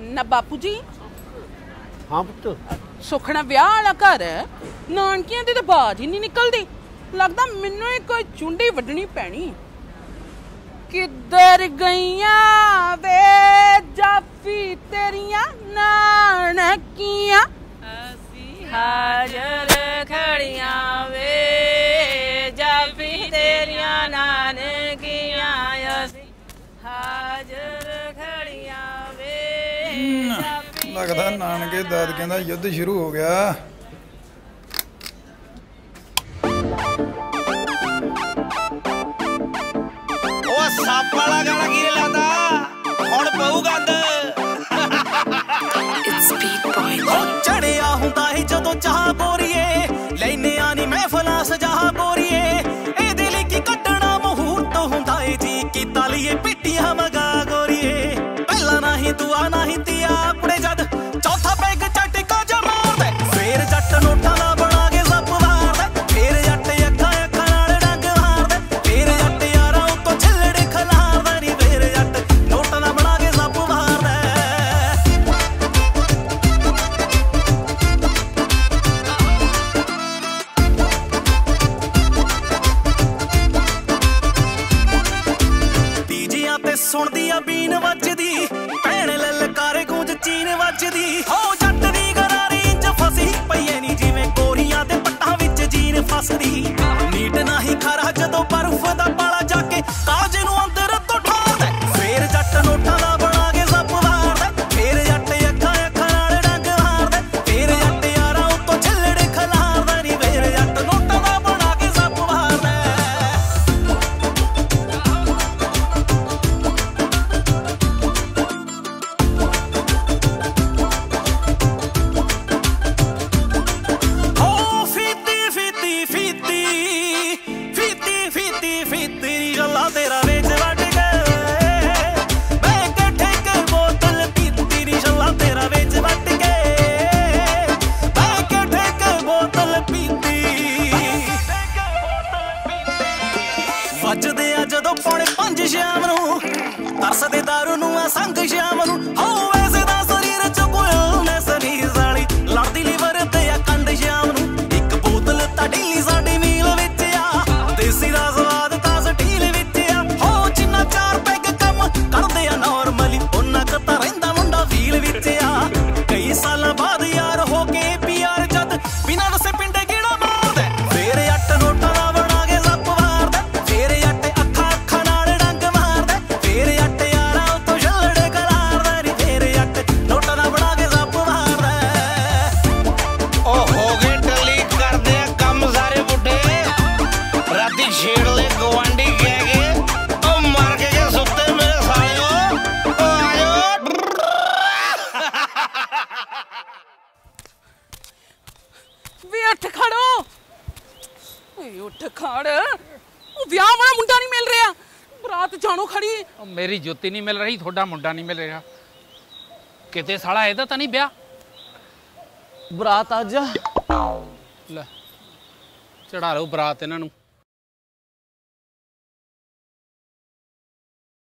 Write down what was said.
ना बापू जी। हाँ पुत्त। सुखना ब्याह वाला घर है, नानकियां दी ते बाज ही नहीं निकलदी। लगदा मैनू ही कोई चुंडी वड्डनी पैनी। किधर गईयां वे जाफी तेरियां नानकियां, असी हाजर खड़ियां वे जाफी तेरियां नानकियां, असी हाजर खड़ियां वे। लगदा नानके दादकियां दा युद्ध शुरू हो गया। सप वाला गाना की लादा हुण पऊ गंद। चढ़िया हुंदा ही जदों चाह गोरीए, लैने आनी महफिलां सजा गोरीए। इहदे लई की कड्डना मुहूर्त हुंदा है जी, कीता लईए पिट्टियां मगा गोरीए। पहला नाही दुआ नाही तिया कुड़े जद चौथा पैग झटका जा मारदे, फेर जट नोटां दा बना के सप वारदे। फेर जट अखां अखां नाल डंग मारदे, फेर जट यारां उत्तों छिल्लड़ खलारदा नी। फेर जट नोटां दा बना के सप वारदे। तीजियां ते सुणदी आ बीन वजदी, भैण ललकारे गूंज चीन वजदी। हो जट दी गरारी इंज फसी पईए नी, जिवें कोरियां ते पट्टां विच जीन फसदी। नीट नाही खरा जदों बर्फ दा पाला जाके काज नूं अंदर तो ठारदे। फेर जट नोटां दा बना के सप वारदे, फेर जट अखां अखां नाल डंग मारदे। फेर जट यारां उत्तों छिल्लड़ खलारदा नी। फेर जट नोटां दा बना के सप वारदे। वजदे आ जदों पौणे 5 शाम नूं, तरसदे दारू नूं आ संग शाम नूं। हो वैसे दा शरीर च कोई मैं सनी साली, लड़दी लीवर ते आ कंड शाम नूं। इक बोतल तां ढीली साडी मील विच आ, देसी दा स्वाद तां स्टील विच आ। हो जिन्ना 4 पैग कम करदे आ नॉर्मली, उन्ना क तां रहिंदा मुंडा फील विच आ। कई सालां बाद यार हो के पीआर जद बिना दस्से पिंडे गेड़ा मारदे। फेर जट नोटां दा बना के सप वारदे, फेर जट अखां अखां नाल डंग मारदे। फेर जट यारां उत्तों छिल्लड़ खलारदा नी। फेर जट नोटां दा बना के सप वारदे। ओ हो गए टली करदे आ कम सारे बुड्ढे, राती छेड़ ले गवांडी कह के ओ मर के सुत्ते मेरे सालियो। ओ आयो वे उठ खड़ो, ओए उठ खड़। ओ ब्याह वाला मुंडा नहीं मिल रहा, बरात जानो खड़ी। मेरी जुत्ती नहीं मिल रही, थोड़ा मुंडा नहीं मिल रहा। किते साला एदा तां नहीं ब्याह? बरात अज ले चढ़ा लो बरात इन्हां नूं।